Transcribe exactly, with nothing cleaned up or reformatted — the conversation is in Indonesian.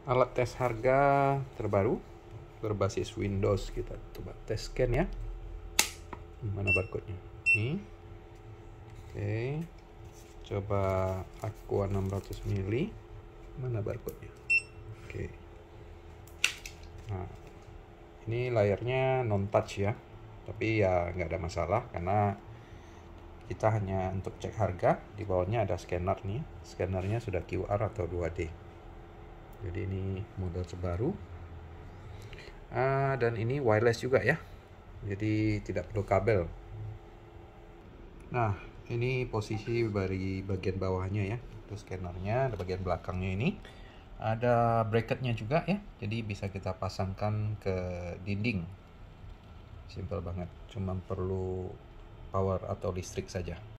alat tes harga terbaru berbasis Windows. Kita coba tes scan ya. Mana barcode-nya? Ini. Oke. Coba Aqua enam ratus mili. Mana barcode-nya? Oke. Nah, ini layarnya non touch ya. Tapi ya nggak ada masalah karena kita hanya untuk cek harga. Di bawahnya ada scanner nih. Scannernya sudah Q R atau dua D. Jadi ini model terbaru. Ah, dan ini wireless juga ya. Jadi tidak perlu kabel. Nah, ini posisi dari bagian bawahnya ya. Itu scannernya, ada bagian belakangnya ini. Ada bracketnya juga ya. Jadi bisa kita pasangkan ke dinding. Simple banget. Cuma perlu power atau listrik saja.